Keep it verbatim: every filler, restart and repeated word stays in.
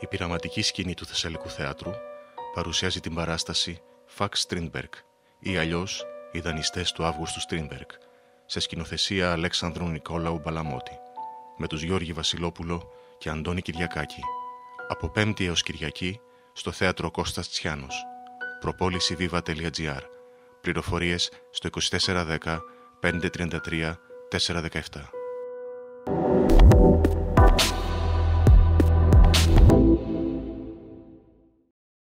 Η πειραματική σκηνή του Θεσσαλικού Θεάτρου παρουσιάζει την παράσταση Φαξ Στρίνμπεργκ ή αλλιώς οι δανειστές του Αύγουστου Στρίνμπεργκ σε σκηνοθεσία Αλέξανδρου Νικόλαου Μπαλαμότη με τους Γιώργη Βασιλόπουλο και Αντώνη Κυριακάκη από Πέμπτη έως Κυριακή στο Θέατρο Κώστας Τσιάνος. Προπόληση viva τελεία gr. Πληροφορίες στο είκοσι τέσσερα δέκα πεντακόσια τριάντα τρία τετρακόσια δεκαεπτά.